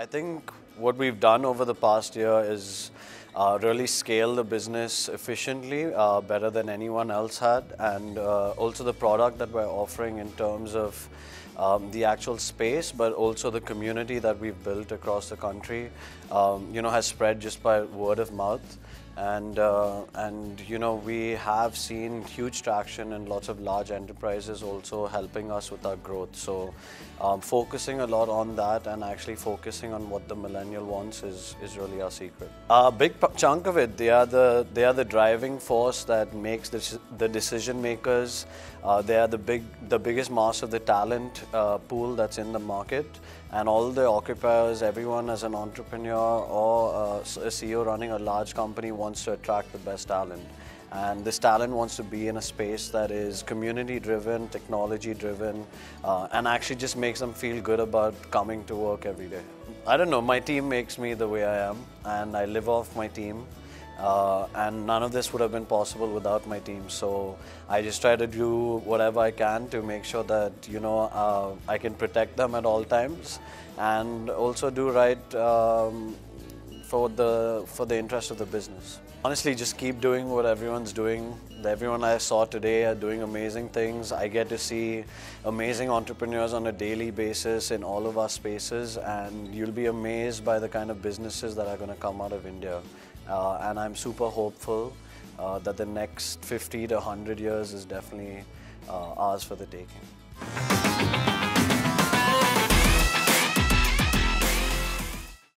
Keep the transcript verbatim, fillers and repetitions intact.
think what we've done over the past year is uh, really scale the business efficiently, uh, better than anyone else had, and uh, also the product that we're offering in terms of um, the actual space, but also the community that we've built across the country, um, you know, has spread just by word of mouth. And, uh, and you know, we have seen huge traction and lots of large enterprises also helping us with our growth. So um, focusing a lot on that and actually focusing on what the millennial wants is, is really our secret. A big chunk of it, they are the, they are the driving force that makes the, the decision makers. Uh, they are the, big, the biggest mass of the talent uh, pool that's in the market. And all the occupiers, everyone as an entrepreneur or uh, a C E O running a large company wants to attract the best talent. And this talent wants to be in a space that is community driven, technology driven, uh, and actually just makes them feel good about coming to work every day. I don't know, my team makes me the way I am, and I live off my team. Uh, and none of this would have been possible without my team. So I just try to do whatever I can to make sure that, you know, uh, I can protect them at all times, and also do right um, for the for the interest of the business. Honestly, just keep doing what everyone's doing. Everyone I saw today are doing amazing things. I get to see amazing entrepreneurs on a daily basis in all of our spaces, and you'll be amazed by the kind of businesses that are going to come out of India. Uh, and I'm super hopeful uh, that the next fifty to one hundred years is definitely uh, ours for the taking.